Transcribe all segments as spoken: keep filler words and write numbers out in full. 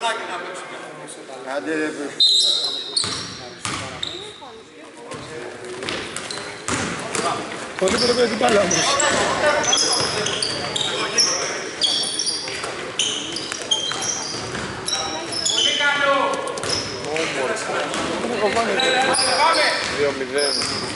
Άντε ρε πολύ πρέπει την μπάλα όμως. δύο μηδέν.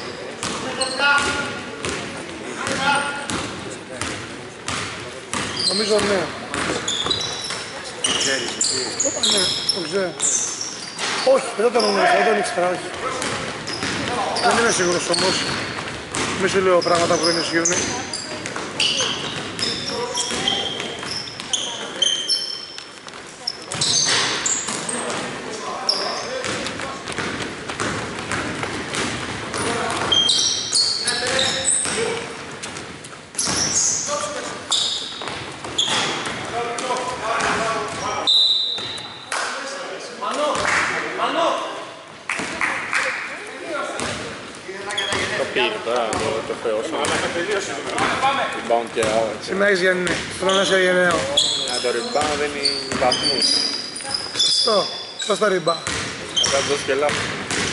Νομίζω ναι. Τι ξέρεις εσύ? Όπα ναι, το ξέρω. Όχι, δεν τον γνώρισα, δεν τον ήξερα, όχι. Δεν είμαι σίγουρος όμως. Μη σου λέω πράγματα που δεν ισχύουν. Το θεώσαμε. Rebound και out. Σήμερα έχεις Γιάννη, θέλω να είσαι γενναίο. Το rebound δεν είναι βαθμούς. Σωστό, σωστό ριμπά. Θα δώσει και λάθος.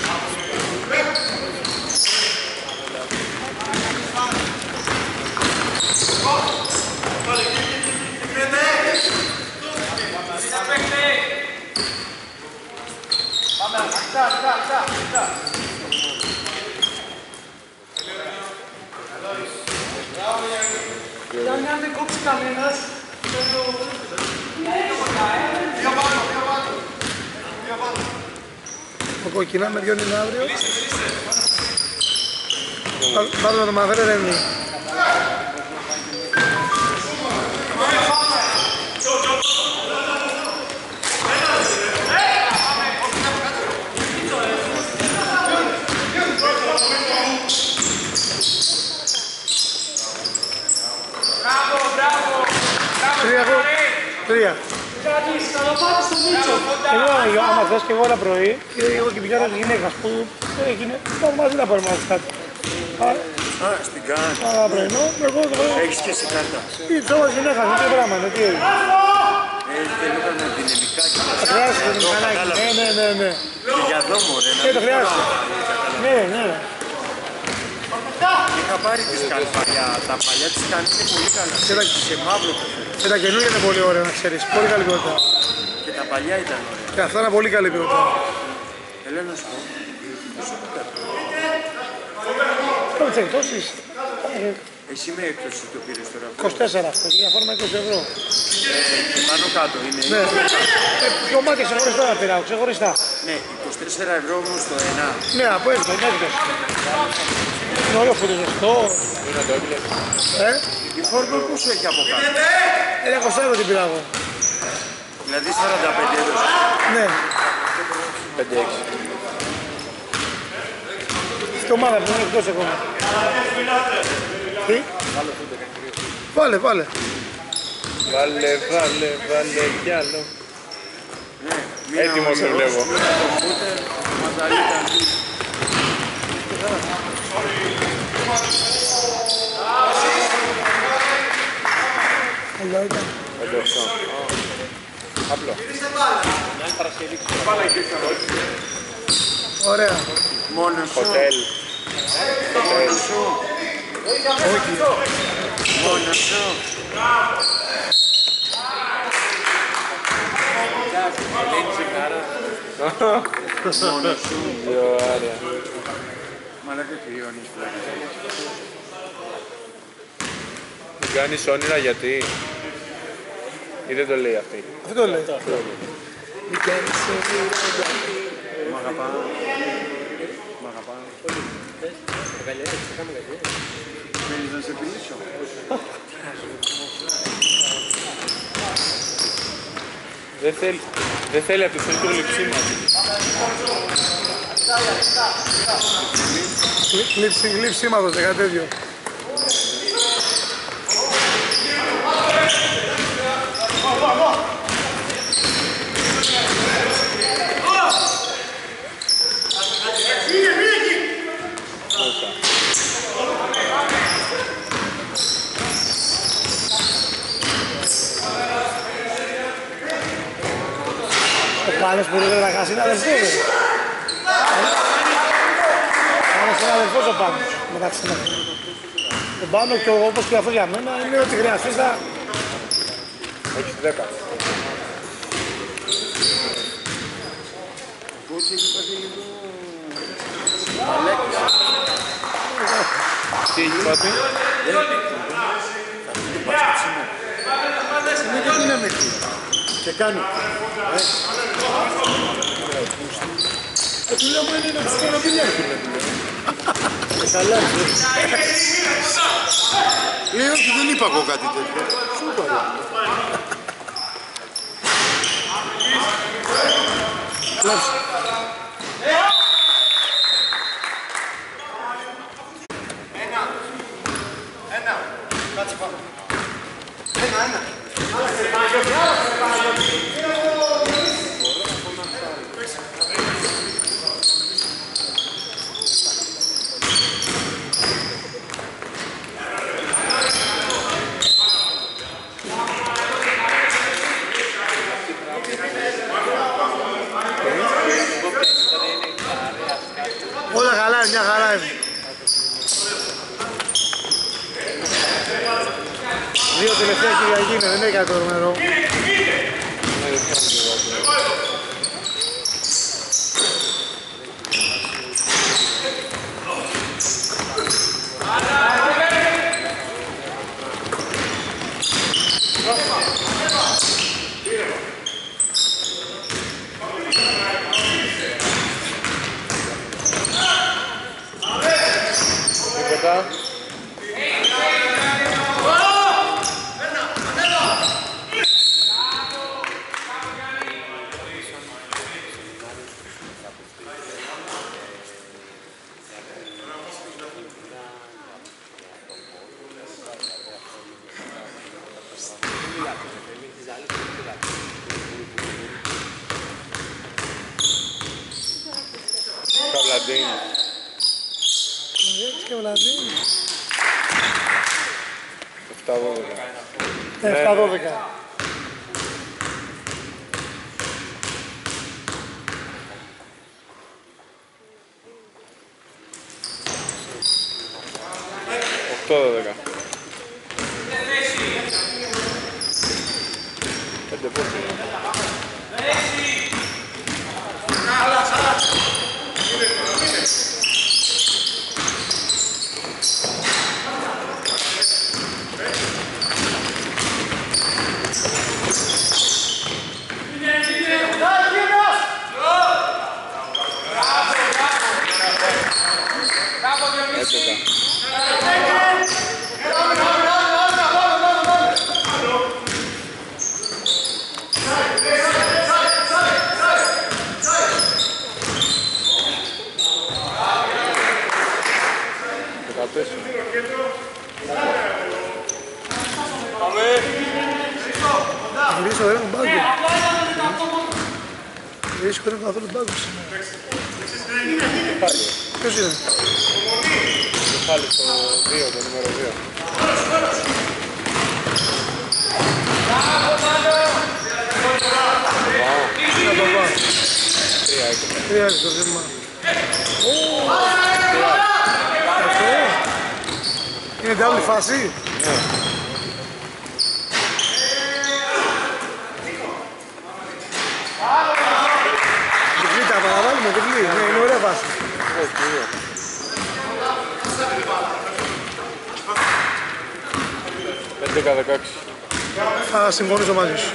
Γιάννη, αν δεν κόψει κανένας, το κοκκινά με διώνει αύριο. Βάλω το μαύρε ρεύει. Τρία. Εγώ, άμα θες και εγώ ένα πρωί, εγώ και πηγαίνω της γυναίκας που έγινε, πάμε μαζί να πάρουμε κάτι. Α, στην κάρτα. Άρα πρωινό, εγώ το πρωί. Έχεις και εσύ κάρτα. Τι, τώρα γυναίκα, τι πράγμα είναι, τι έγινε. Έχεις και λίγο με δυναμικά και Θα χρειάζεται το μηχανάκι, ναι, ναι, ναι, ναι. Και για εδώ μωρέ, να Και το χρειάζεται. Ναι, ναι. είχα πάρει τις κάρτες παλιά, τα παλιά τις κάνεις είναι πολύ καλά. Σε μαύρο το θέλω. Και τα καινούργια είναι πολύ ωραία να ξέρεις, πολύ καλή ποιότητα. Και τα παλιά ήταν ωραία. Και αυτά είναι πολύ καλή ποιότητα. Θέλω να σου πω. Τώρα τις εκπτώσεις. Εσύ με έκπτωση το πήρες τώρα. είκοσι τέσσερα αυτό, για φόρμα είκοσι ευρώ. Και πάνω κάτω είναι. Ναι. Ε, Πιο μάτια ξεχωριστά να πειράω, ξεχωριστά. Ναι, είκοσι τέσσερα ευρώ όμως το ένα. Ναι, από έκτο, είναι έκτος. Είναι ωραίο φωτοζεστό. Είναι το έκλες. Ε, Η φόρμα πόσο έχει από κάτω. είναι είκοσι ευρώ την πειράγω. Δηλαδή σαράντα πέντε ευρώ. Ναι. πέντε έξι. Στην ομάδα που είναι εκτός ακόμα. Τι? Βάλε, βάλε. Βάλε, βάλε, βάλε κι άλλο. Έτοιμο σε βλέπω. Αλλιώς ήταν. πέντε οκτώ. Απλό. Ωραία. Μόνο σου. Χοτέλ. Μόνο σου. Όχι. Μόνο σου. Μόνο σου. Δύο άρια. Μαλάκα κρυώνεις πλάκα. Μην κάνεις όνειρα γιατί. Ή δεν το λέει αυτή. Αυτό το λέει. Μ' αγαπάω. Μ' αγαπάω. Θέλεις να σε φιλήσω. Δεν θέλει, δεν θέλει από το θέλει το λειψίμα. Λείψήματος, κάτι τέτοιο. Ο Πάνος που δεν να χάσει είναι αδερφός. Πάνος είναι αδερφός ο Πάνος μεταξύ μας. Ο Πάνο και όπως και αυτό για μένα είναι ότι χρειαστείς θα... Έχεις δέκα. Τι έχει πάθει? Είναι και τι να με πει. Και κάνει. Και του λέω μόνο είναι να τους κάνω δουλειά. Και καλά. Ε, όχι, δεν είπα εγώ κάτι τέτοιο. Σου είπα. Κλάψε. Ένα. Ένα. Κάτσε πάνω. Ένα, ένα. Όλα καλά, μια χαρά είναι. Δύο τελευταία Κυριακή είναι, δεν έκανε το νούμερο. Τίποτα. Καβλαντίνη. Έτσι και Βλαντίνη. εφτά δώδεκα. εφτά δώδεκα. οκτώ δώδεκα. Πέντε πόσο είναι. Γυρίσω δεν είναι μπάγκο. Γυρίσω δεν είναι καθόλου μπάγκο σήμερα. Ποιος είναι? Κεφάλι στο δύο, το νούμερο δύο. Να το πάω. Τρία έκανα. Τρία είναι το ζήτημα. Αυτό είναι την φάση. Ναι. Διπλή τα παραβάλουμε, διπλή. Ναι, είναι ωραία βάση. έντεκα δεκαέξι. Θα συμφωνήσω μαζί σου.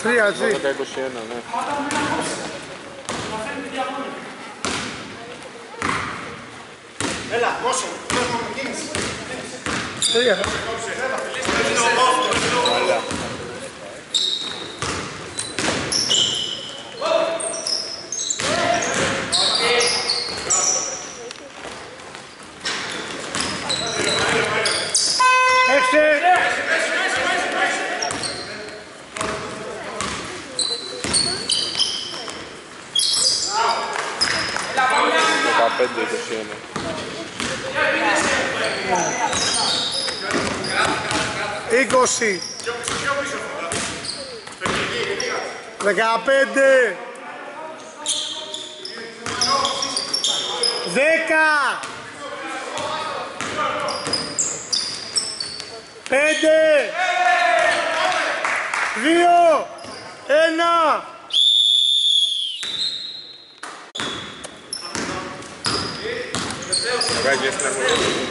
τρία, έτσι. δώδεκα είκοσι ένα, ναι. Έλα, δώσε. Τρία. Καλά. Έξι. δεκαπέντε είκοσι ένα. είκοσι. δεκαπέντε. δέκα. πέντε. δύο. ένα. Κάκι στην αγωνία.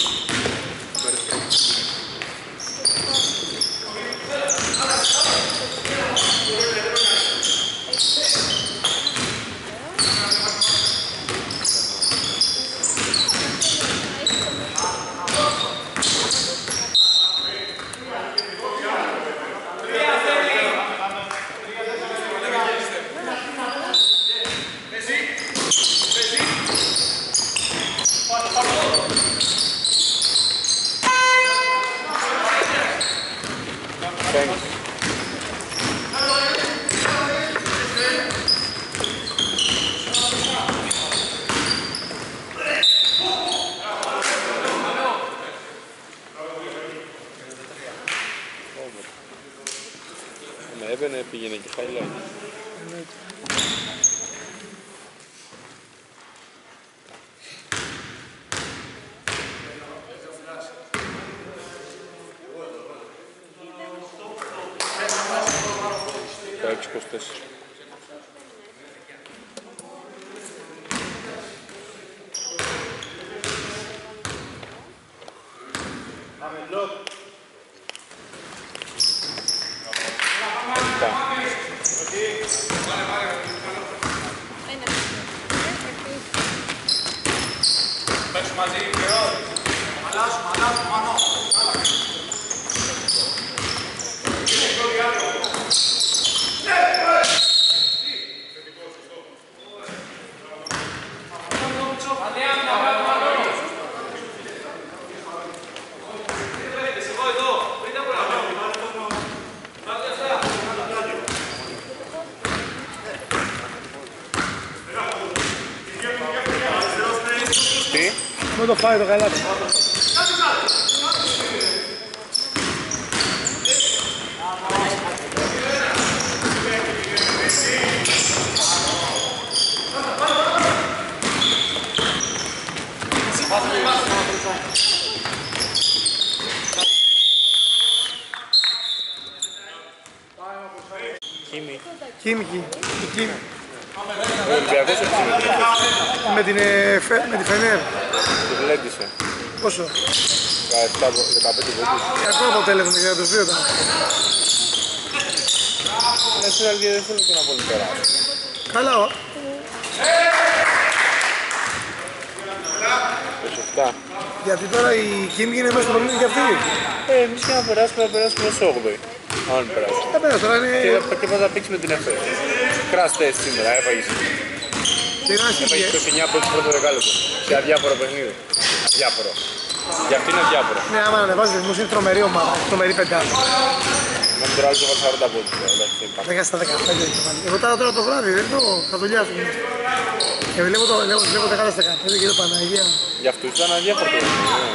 Έβαινε, πήγαινε και χαλιά. Τα έξι είκοσι τέσσερα. Με το φάει το καλάτι. Κίμη. Κίμικη. Η Κίμη. Ο Ολυμπιακός έτσι Με την, ε, φε, με τη Φενέρ. το βλέντισε. Πόσο. δεκαπέντε βόντους. Κακό αποτέλεσμα για τους δύο ήταν. National και δεν θέλω και να πολύ πέρα. Καλά, ο. είκοσι επτά. Γιατί τώρα η Κίμικη είναι μέσα στο παιχνίδι και αυτή. Ε, εμείς και να περάσουμε, να περάσουμε ως όγδοη. Αν περάσουμε. Τα πέρα τώρα Και, είναι... και θα παίξει με την ΕΦΕ. Crash test σήμερα, έφαγες. Τι να Έφαγες έχει. είκοσι εννιά πόντους πρώτο δεκάλεπτο. Σε αδιάφορο παιχνίδι. Αδιάφορο. Για αυτήν είναι αδιάφορο. Ναι, άμα ανεβάζει ρυθμούς είναι τρομερή ομάδα, τρομερή πεντάδα. Με τον άλλο έβαλε σαράντα πόντους. δέκα στα δεκαπέντε. Εγώ τώρα, τώρα το βράδυ δεν το θα δουλειάσω. Και βλέπω το βλέπω, βλέπω δέκα στα δεκαπέντε και το Παναγία. Για αυτούς ήταν αδιάφορο το παιχνίδι.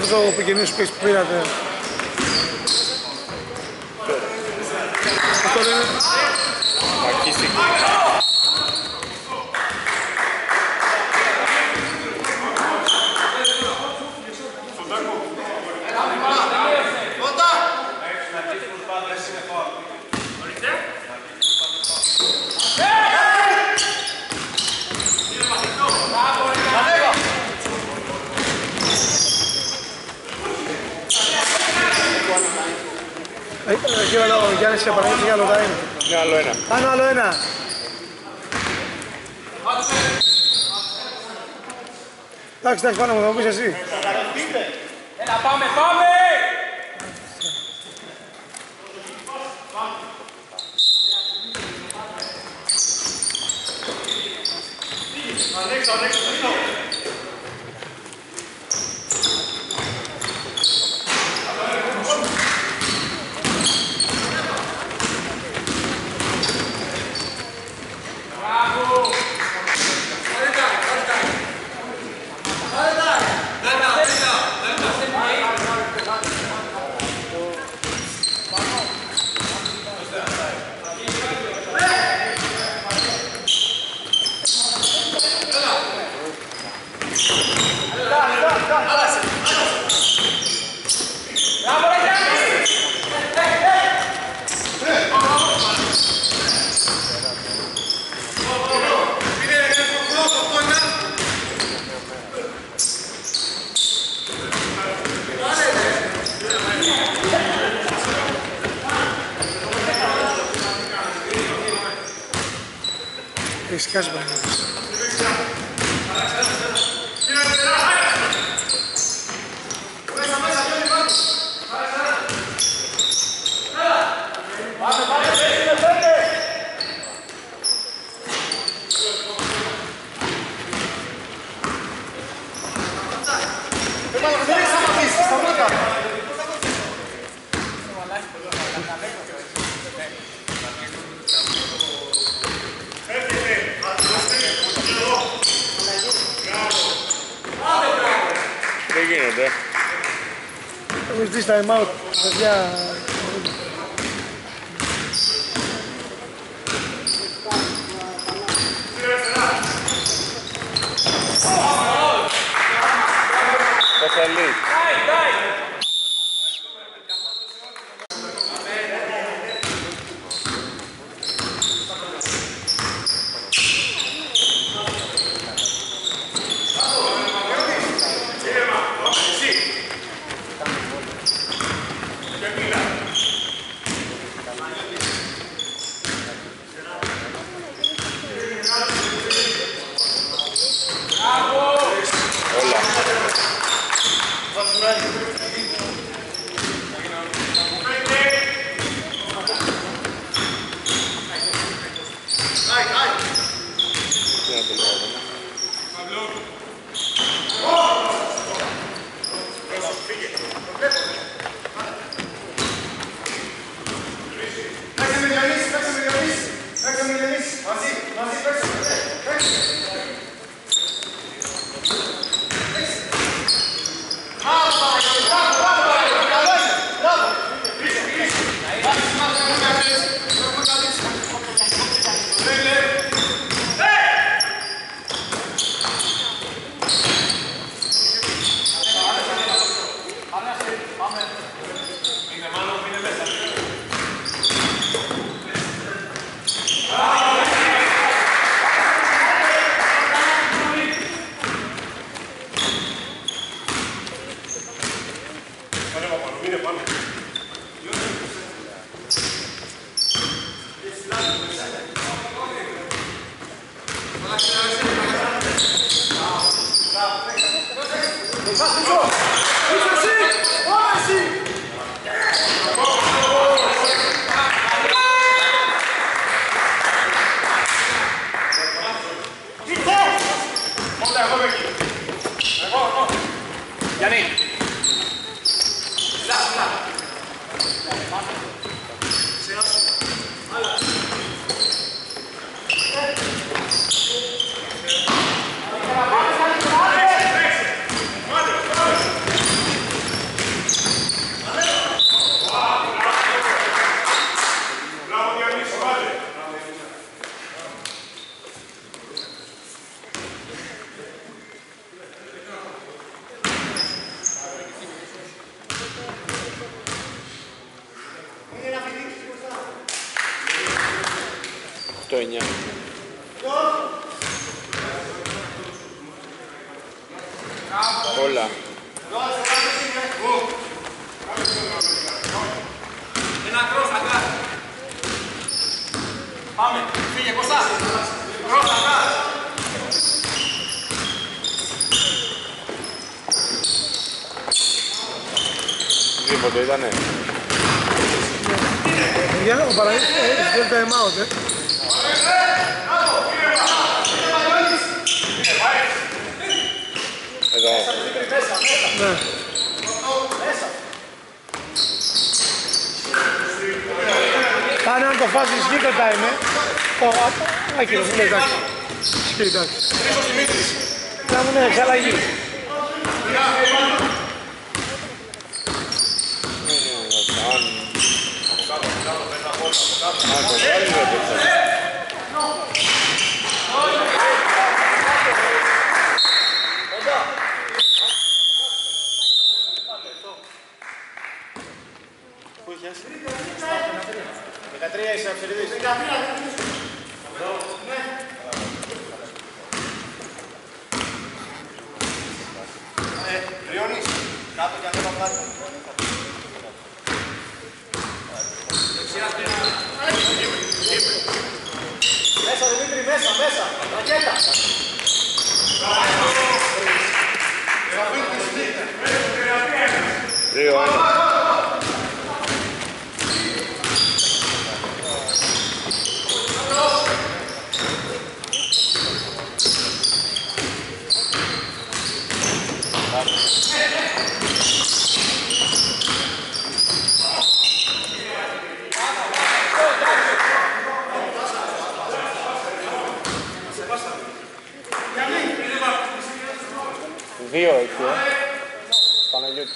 αυτό το πικενής που πήρατε. Αυτό λένε. Μακίστηκε. Εκεί ο Γιάννης και παραγγέλνει για άλλο τα είναι. Ναι, άλλο ένα. Πάνω άλλο ένα. Εντάξει, εντάξει, πάνω μου, θα μου πεις εσύ. Έλα, πάμε, πάμε! Έχεις σκάσει παραγγέλνεις. Δεν γίνεται. Έχω ζητήσει time out, παιδιά. Πασαλή. Το εννιά. Όλα. Ένα κρός, αγκά. Πάμε, φύγε, Κώστα. Κρός, αγκά. Τίποτε ήτανε. Για ο Παναγιώτης έχει time out, ε. Εδώ. Ναι. Πάνε αν το φάσεις ισχύει το time, ε. Άκυρο, μου λέει εντάξει. Ισχύει εντάξει. Να μου ναι, εξαλλαγή. δεκατρία είσαι αυσεριδής. Ριώνεις, κάτω και ανέβα πλάτη. Μέσα Δημήτρη, μέσα, μέσα, ρακέτα. Δύο, ένα. Δύο εκεί, ε. Παναγιώτη.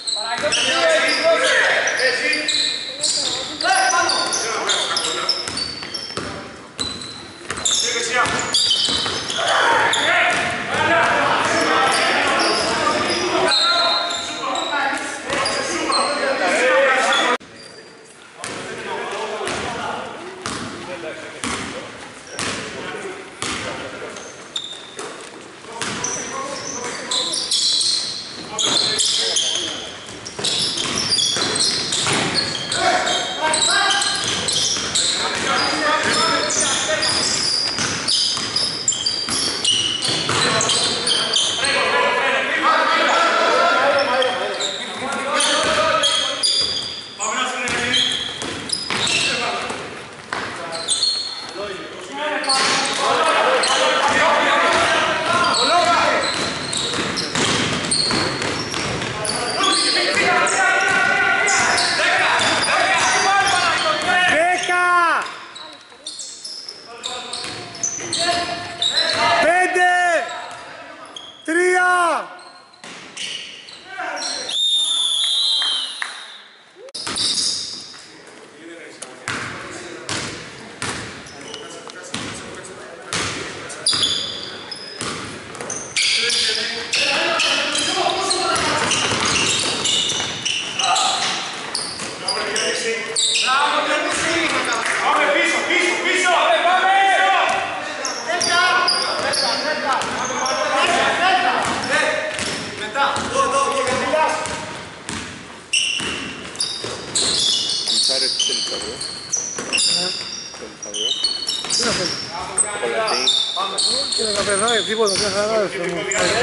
Τίποτα, μια χαρά δεν θέλω. Μια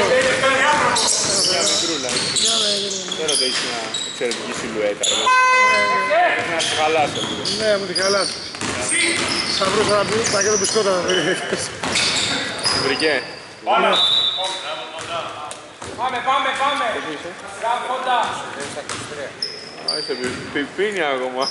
μικρούλα. Τώρα το έχεις μια εξαιρετική σιλουέτα. Να σου χαλάσω. Ναι, μου τη χαλάσω. Θα βρούσα ένα πακέτο μπισκότα να βρει. Βρήκε. Πάμε. Πάμε, πάμε, πάμε. Κάπου κοντά. Α, είσαι πιπίνι ακόμα.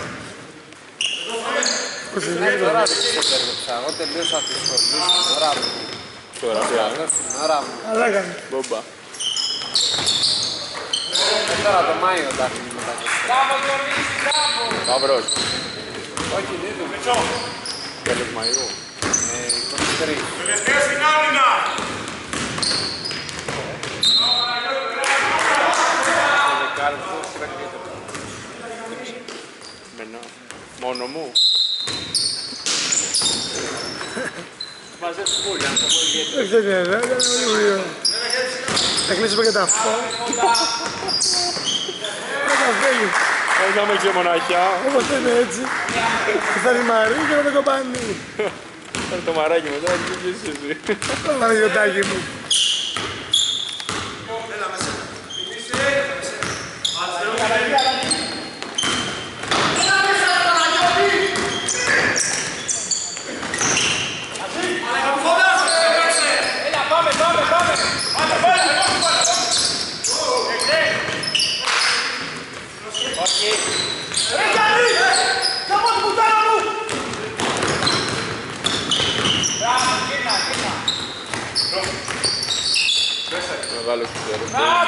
Τώρα ξεπέρδεψα, εγώ τελείωσα τη σχολή στην ώρα μου. Τώρα πια. Στην ώρα μου. Αλλά έκανε. Μπόμπα. Και τώρα το Μάιο τα έχουμε μετακίνησει. Κάπου Διονύση, κάπου. Παύρος. Όχι, δείτε μου. Τέλος Μαΐου. Ε, είκοσι τρία. Τελευταία στην άμυνα! Δεκάλεπτο, σειρακρίτο. Με εμένα. Μόνο μου. Μαζέψου πολύ, αν θα πω ιδιαίτερα. Δεν είναι, δεν είναι πολύ. Θα κλείσουμε και τα αυτό. Δεν τα φέλει. Όχι να είμαι ξεμοναχιά. Όπως είναι έτσι. Θα είναι Μαρή και να το κομπάνει. Πάρε το μαράκι μετά, τι βγες εσύ. Το Παναγιωτάκι μου. Μεγάλο κουτέρος.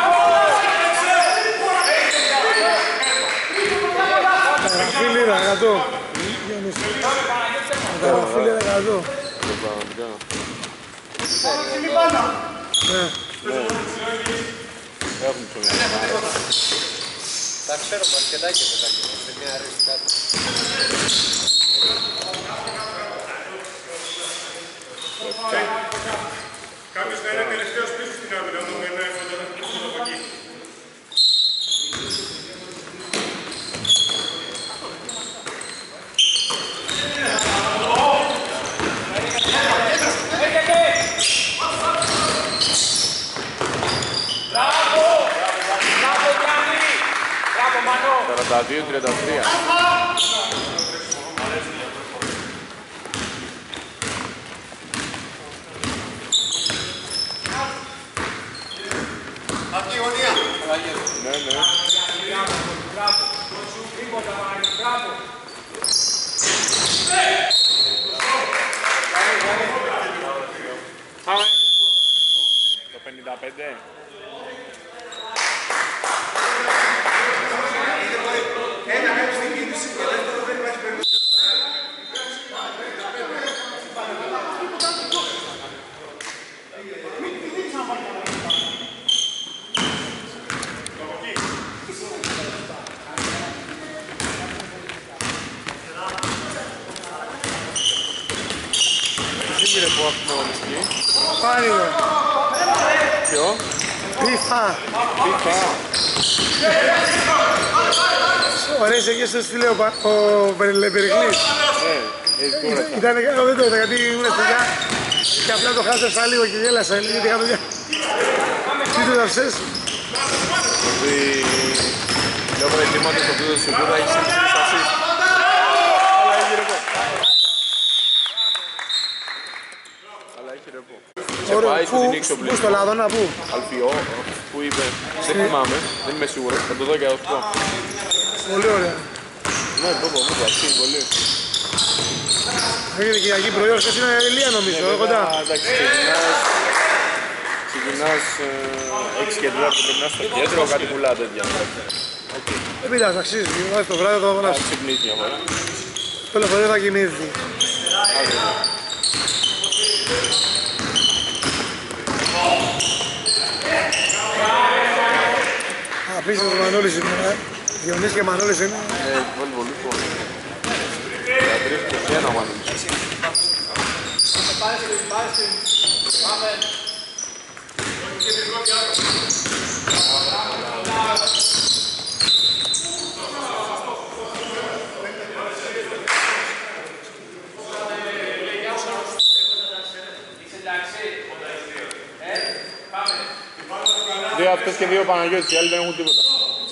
Καταγραφή λίρα, εκατό. Καταγραφή λίρα, εκατό. Το πραγματικά. Ναι. Έχουν ψωμιά. Τα ξέρω μπασκετάκι παιδάκι, σε μια αρέσει κάτι. Κάποιος θα είναι τελευταίος πίσω στην άμυνα, όταν περνάει φωτόνα από εκεί. σαράντα δύο τριάντα τρία. Ναι, ναι. Το πενήντα πέντε. Κύριε που έχουμε όλοι εκεί. Πάλι εδώ. Ποιο? Πίφα. Πίφα. Ωραίες εκεί στο στήλε ο Περικλής. Ναι, έτσι τώρα. Ήταν καλό, δεν το είδα γιατί ήμουν παιδιά και απλά το χάσασα λίγο και γέλασα λίγο γιατί είχα τι το δαυσές. Ότι λέω προετοίματε το πλούτο του Σιγκούδα έχει σύμψη ασίστ. Αλλά έχει ρεπό. Αλλά έχει ρεπό. Σε πάει στο την ήξο Πού στο Λάδωνα, πού? Αλφιό, που είπε, δεν θυμάμαι, δεν είμαι σίγουρος, θα το δω και αυτό. Πολύ ωραία. Ναι, το πω, μου το αξίζει πολύ. Έγινε Κυριακή πρωί, ώρες είναι ηλία νομίζω, εδώ κοντά. Εντάξει, ξεκινάς, ξεκινάς έξι και τριάντα που περνάς στο κέντρο, κάτι πουλά τέτοια. Δεν πειράζει, αξίζει, βάζει το βράδυ θα το Θα αγοράσει. ξυπνήσει μια φορά. Το λεωφορείο θα κοιμήθει. Απίστευτος Μανώλης είναι, ε. Διονύσης και Μανώλης είναι. Ε, έχει βάλει πολύ φόνο. δεκατρία είκοσι ένα μάλλον. Δύο αυτές και δύο Παναγιώτης, οι άλλοι δεν έχουν τίποτα.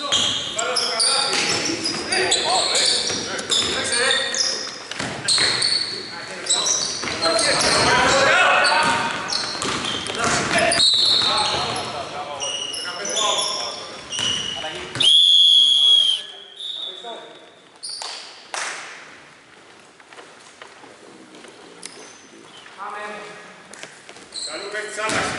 Καλού παίκτης άλλαξε.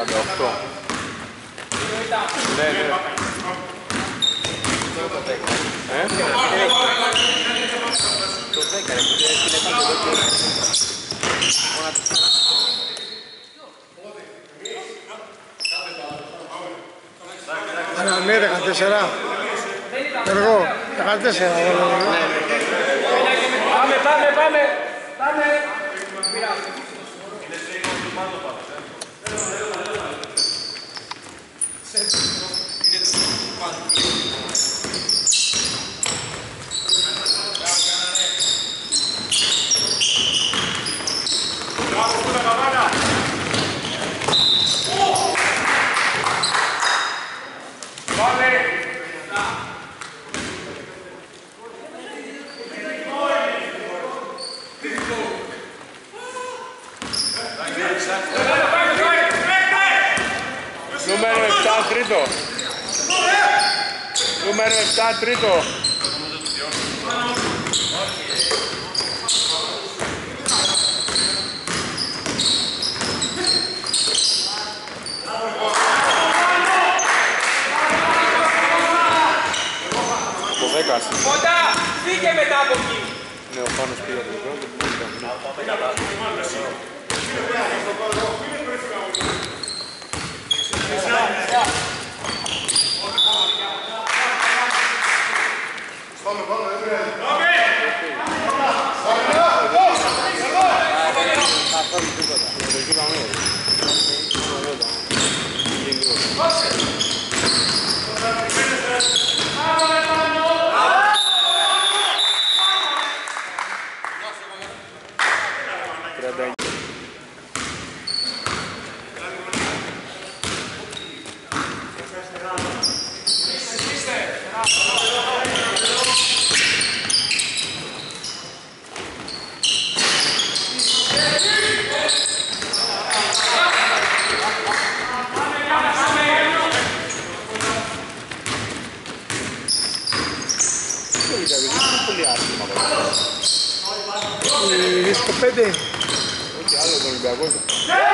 σαράντα οκτώ. Ναι, ναι. Ε? Το δέκα, ρε, που δεν είναι πάντα εδώ και... Άρα, ναι, δεκατέσσερα. Εγώ, δεκατέσσερα. Πάμε, πάμε, πάμε! Πάμε! Νούμερο επτά τρίτο. Νούμερο επτά τρίτο. Το δέκα. Κοντά! Φύγε μετά από εκεί! Ναι, ο Πάνος πήγε από εδώ. Η δίσκο πέντε. Όχι, άλλο τον Ολυμπιακό ήταν.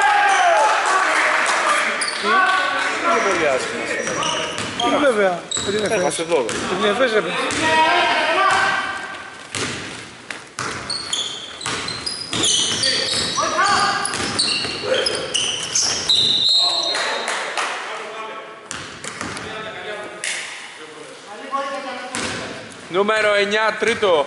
Είναι πολύ άσχημα σήμερα. Είναι βέβαια. Δεν είναι φέρες. Έχασε δώδεκα. Δεν είναι φέρες, ρε παιδί. Νούμερο εννιά τρίτο.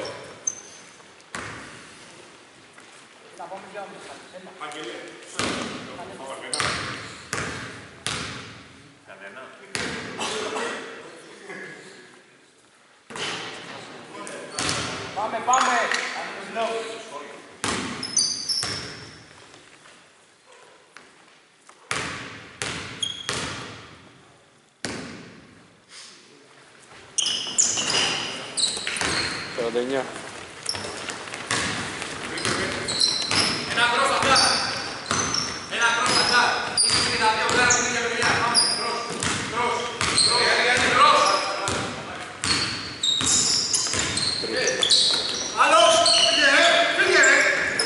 Πάμε, πάμε! σαράντα εννιά. Ένα κρός απλά! Ένα κρός απλά! Είναι τα δύο γράμματα στην ίδια παιδιά. Πάμε, κρός, κρός, κρός, κρός! Άλλος! Φύγε ρε! Φύγε ρε!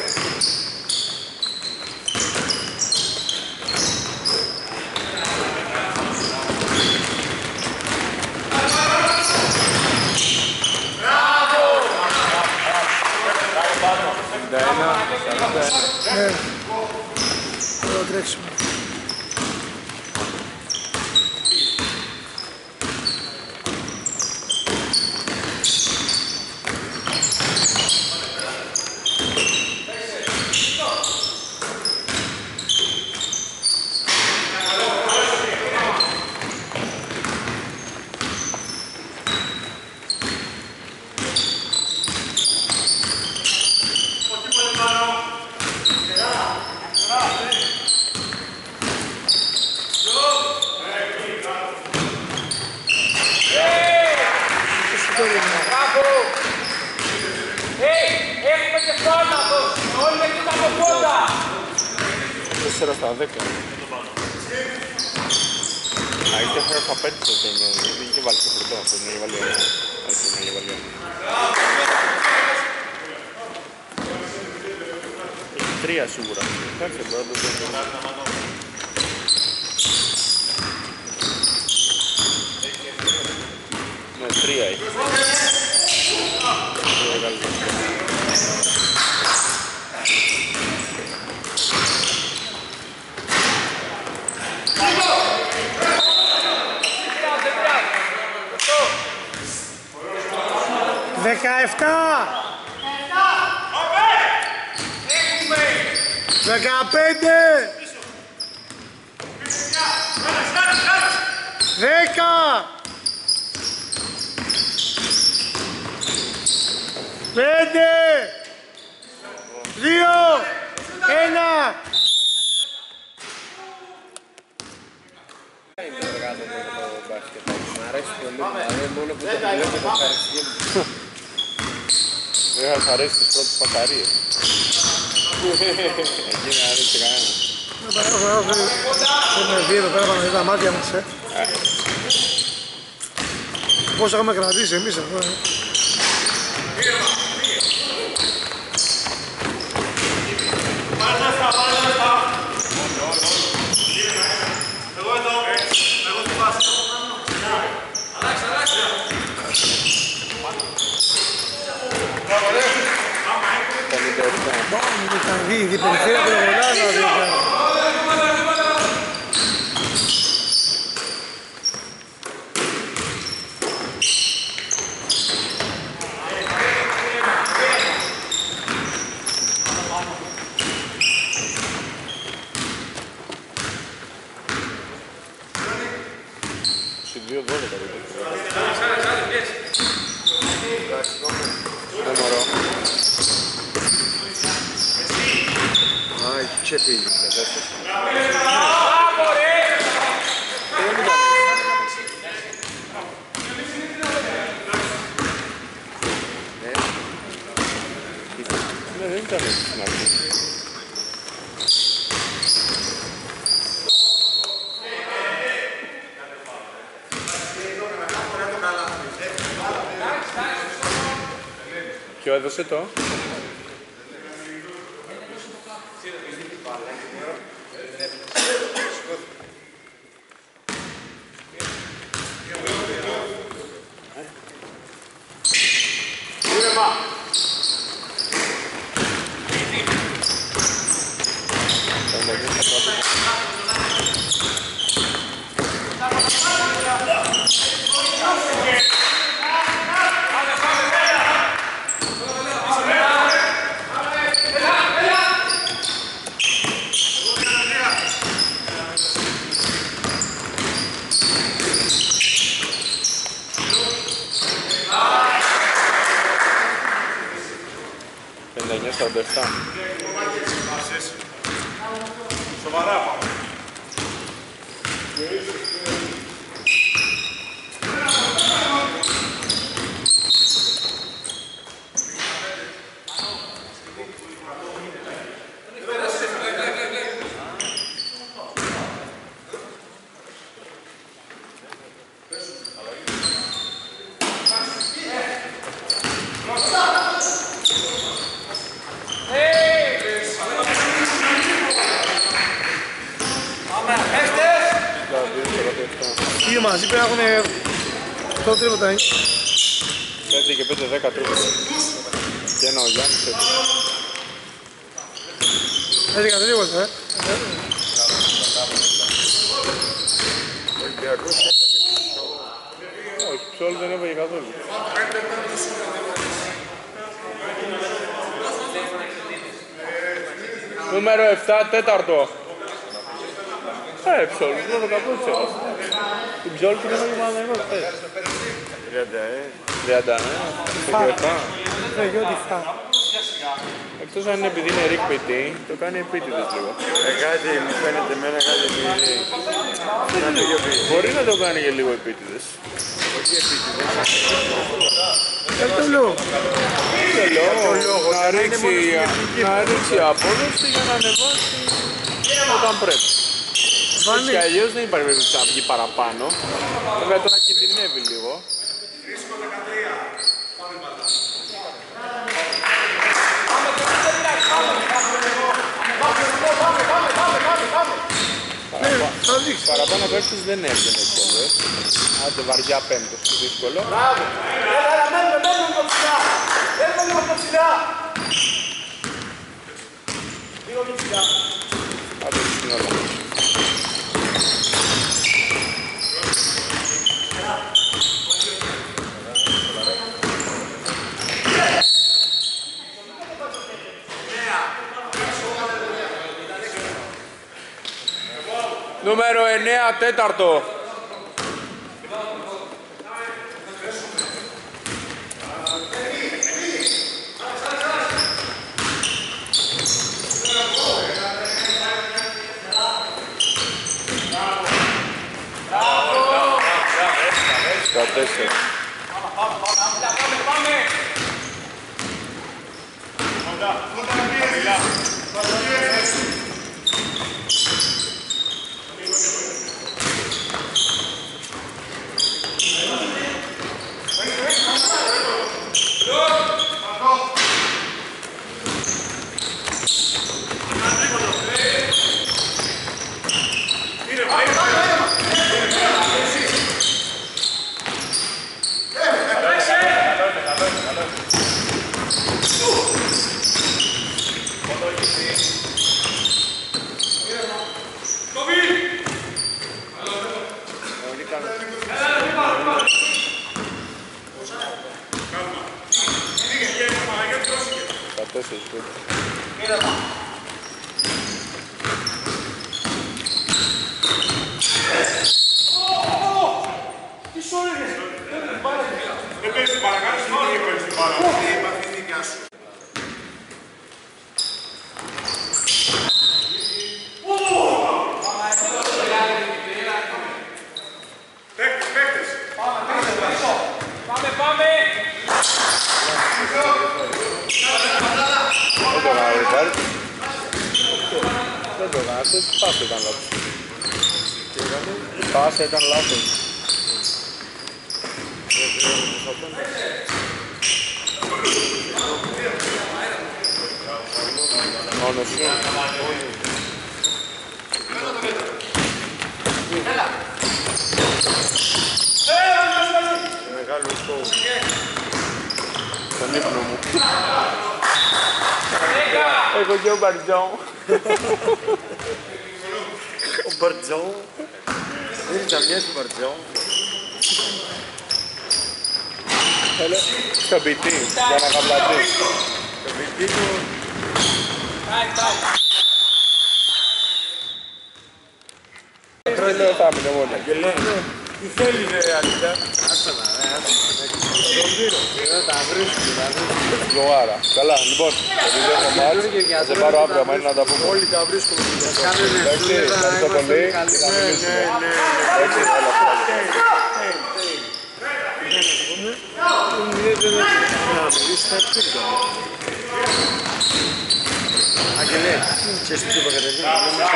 πενήντα ένα, σαράντα ένα. Ναι. Ωραίο τρέξιμο. Μπράβο! Hey, έχουμε και φώνατος! Όλοι με κοίτα από πόντα! τέσσερα στα δέκα. Α, είχε φέρει από πέντε στο τέλος. Δεν είχε βάλει το πρώτο αυτό, δεν είχε βάλει ένα. Όχι, δεν είχε βάλει ένα. Έχει τρία σίγουρα. Κάτσε, μπορεί να το δω. Δεκαεφτά. Δεκαπέντε. Δέκα. Πέντε. Δύο. Ένα. Μ' αρέσει πολύ, δηλαδή μόνο που το βλέπω το ευχαριστώ. Δεν θα αρέσει τις πρώτες πασαρίες. Εκεί να αρέσει κανένα. Έχουμε δει εδώ πέρα πάνω τα μάτια μας, ε. Πώς έχουμε κρατήσει εμείς εδώ, ε. Ήταν δει, διπληφθήρα και γολάζα διότι. Σε δύο δώδεκα δεν μωρώ. Α, έχει ξεφύγει. Ναι, δεν ήταν έτσι στην αρχή. Ποιο έδωσε το? πενήντα εννιά σαράντα επτά. Σοβαρά πάμε. Δύο μαζί πρέπει να έχουν οκτώ τρίποτα. πέντε και πέντε δέκα τρίποτα. Και ένα ο Γιάννης έτσι. έντεκα τρίποτα, ε. Όχι, ψόλ δεν έβαγε καθόλου. Νούμερο επτά, τέταρτο. Ε, ψόλ, δεν το καπούτσες. Την ψόλ την έβαγε πάνω εγώ χθες. τριάντα, ε. τριάντα, ε. Δεν γιώ τι φά. Εκτός αν είναι επειδή είναι Rick πι τι, το κάνει επίτηδες λίγο. Ε, κάτι μου φαίνεται εμένα κάτι επειδή... Μπορεί να το κάνει και λίγο επίτηδες. Όχι επίτηδες. Ε, το λέω. Θέλω να ρίξει, να ρίξει απόδοση για να ανεβάσει όταν πρέπει. Έτσι κι αλλιώς δεν υπάρχει περίπτωση να βγει παραπάνω. Βέβαια τώρα κινδυνεύει λίγο. Παραπάνω παίκτης δεν έβγαινε κιόλας. Άντε βαριά πέμπτος, δύσκολο. Μπράβο! Έλα, έλα, μένουμε, μένουμε το ψηλά! Μένουμε λίγο το ψηλά! Λίγο πιο ψηλά. Άντε στην όλα. ένα τέταρτο. Στα τέσσερα. Δεν παίρνεις την παρακάτω, δεν παίρνεις την παρακάτω. Η επαφή είναι δικιά σου. Παίκτες, παίκτες. Πάμε, πάμε! Δεν το κάνω, Ριχάρη. Δεν το κάνω, αυτό η πάσα ήταν λάθος. Η πάσα ήταν λάθος. Μόνος σου. Μεγάλο αυτό. Στον ύπνο μου. Έχω και ο Μπαρτζόν. Ο Μπαρτζόν. Δεν ήταν μια στο Μπαρτζόν. Έλε, στο πιτί, για να καβλατείς. Το πιτί του. Δεν λέω θα μείνω μόνο. Τι θέλεις ρε Αλίτα. Άστα να ρε, άστα. Τον πήρω. Τα βρίσκει, τα βρίσκει. Λογάρα. Καλά, λοιπόν, επειδή έχω μάτς, θα σε πάρω αύριο, άμα είναι να τα πούμε. Όλοι τα βρίσκουμε. Εντάξει, ευχαριστώ πολύ και να μιλήσουμε. Εντάξει, έλα, Να μιλήσει θα επικούρια. Αγγελέ, ξέρεις τι είπα καταρχήν,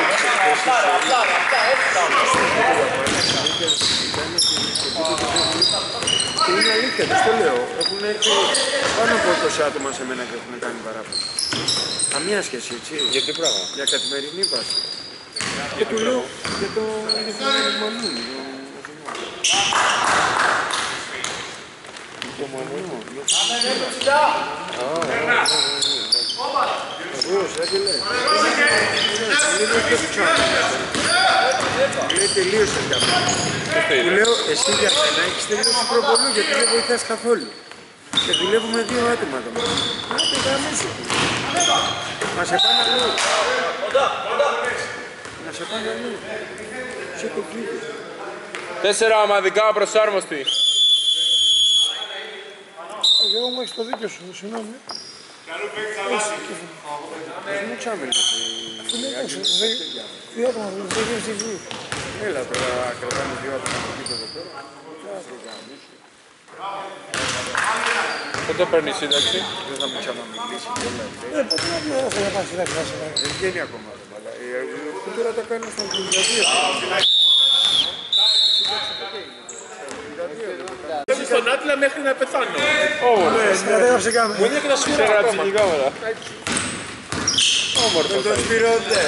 και είναι αλήθεια, τους το λέω. Έχουν έρθει πάνω από είκοσι άτομα σε μένα και έχουν κάνει παράπονο. Καμία σχέση, έτσι. Για τι πράγμα? Για καθημερινή βάση. Και του λέω για το μανούν. Το μανούν. Βεβαίως, Άγγελε. Λέει τελείωσε για μένα. Του λέω, εσύ για μένα έχεις τελειώσει προπολού γιατί δεν βοηθάς καθόλου. Και δουλεύουμε δύο άτομα εδώ. Άντε γαμίσου. Να σε πάνε αλλού. Να σε πάνε αλλού. Σε το φύγει. Τέσσερα ομαδικά προσάρμοστη. Εγώ μου έχεις το δίκιο σου, συγγνώμη. Καλό παίκτη θα βάσει. Δεν μου ξάμιλες. Αφού λέει τόσο, δύο άτομα που δεν γίνεις στη ζωή. Έλα τώρα, κρατάμε δύο άτομα από εκεί εδώ πέρα. Πότε παίρνει σύνταξη? Δεν θα μου ξαναμιλήσει και όλα αυτά. Ε, πότε να πει ώρα θα πάει σύνταξη να σημαίνει. Δεν βγαίνει ακόμα το μπαλά. Που τώρα τα κάνω στα ογδόντα. Είμαι στον Άτλα μέχρι να πεθάνω. Όμορφο. Κατέγραψε κάμερα. Μου είναι και τα Σε σφύρα γράψει ακόμα. η κάμερα. Όμορφο. Δεν το σπυρώνται.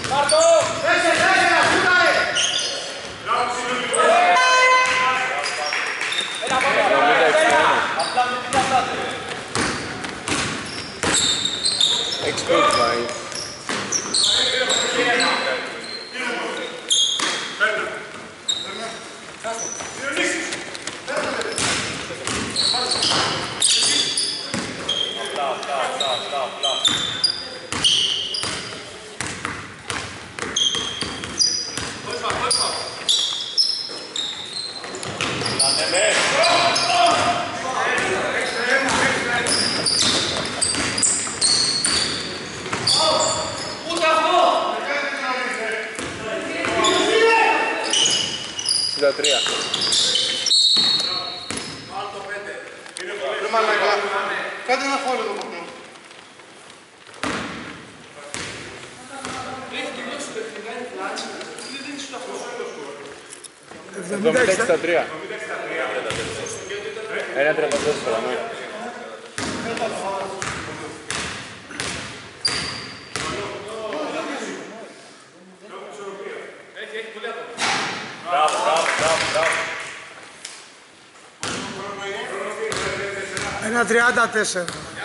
Κάρτο! Τέσσερα, τέσσερα, σούταρε! Έλα, πάμε, απλά με την απλάτε. Expert five. σαράντα τρία. Ρε μαλάκα, κάντε ένα φόλο εδώ πάνω. εβδομήντα έξι στα τρία. ένα τριάντα τέσσερα, ναι. Μπράβο, μπράβο, μπράβο, μπράβο. Ένα τριάντα τέσσερα.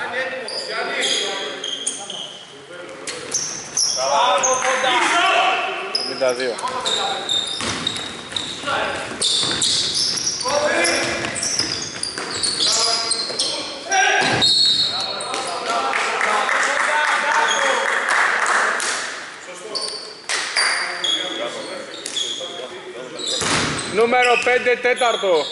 εβδομήντα δύο. Νούμερο πέντε, τέταρτο.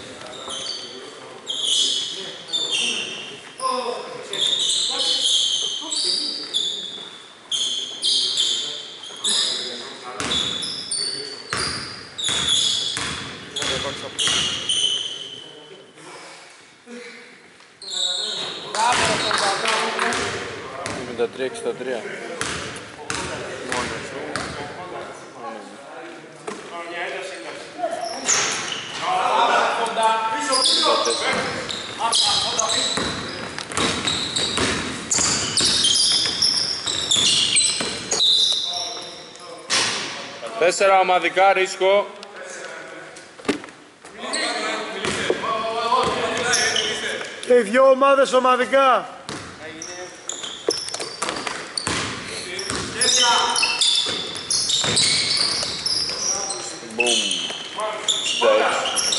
εβδομήντα τρία εξήντα τρία. Τέσσερα ομαδικά, ρίσκο. Και οι δυο ομάδες ομαδικά. Boom. Stage.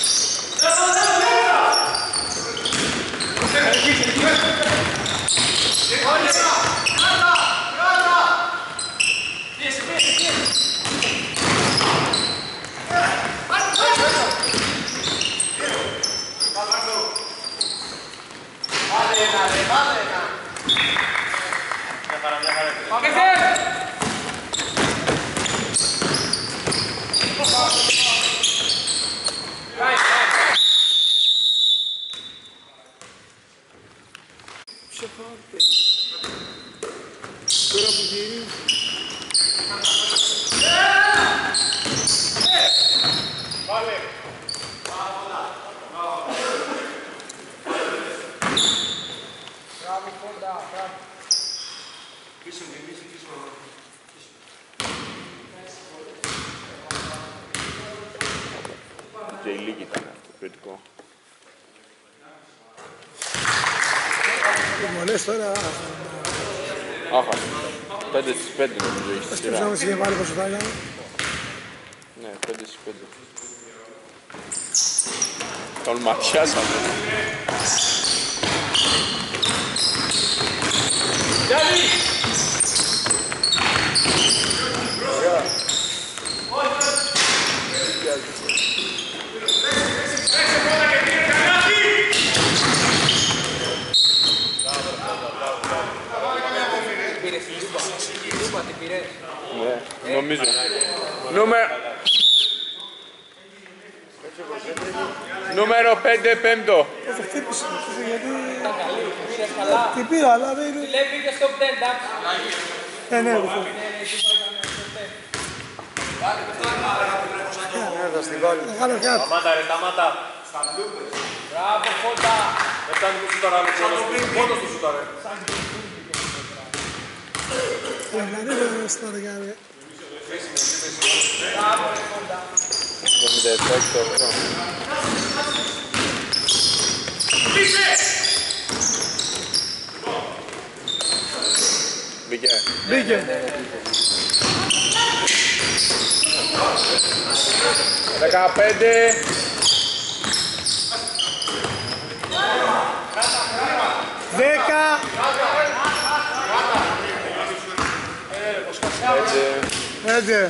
Τώρα που γυρίζει. Και η λίγη ήταν αυτό, ποιοτικό. Οι μονές τώρα... Άχα, πέντε στις πέντε νομίζω έχει στη σειρά. Αστύψαμε είχε βάλει ποσοτάκια. Ναι, πέντε στις πέντε. Τον ματιάσαμε. Γιάννη! Ναι, νομίζω. Νούμερο... Νούμερο πέντε, πέμπτο. Το χτύπησε, γιατί... Τι πήρα, αλλά δεν είναι... Λέει και στο πέντε, εντάξει. Ε, ναι, ρουφό. Ναι, θα στην βάλει. Μεγάλο κάτι. Σταμάτα ρε, σταμάτα. Μπράβο, Φώτα. Δεν φτάνει που σούταρα άλλο πόνος του. Πόνος του σούταρε. Ε, δηλαδή δεν είναι στα δεκάρια. εβδομήντα επτά εξήντα οκτώ. Μπήκε. Μπήκε. δεκαπέντε. Δέκα. πέντε. Πέντε.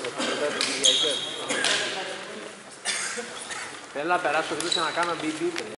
Θέλω να περάσω γρήγορα να κάνω μπιμπι.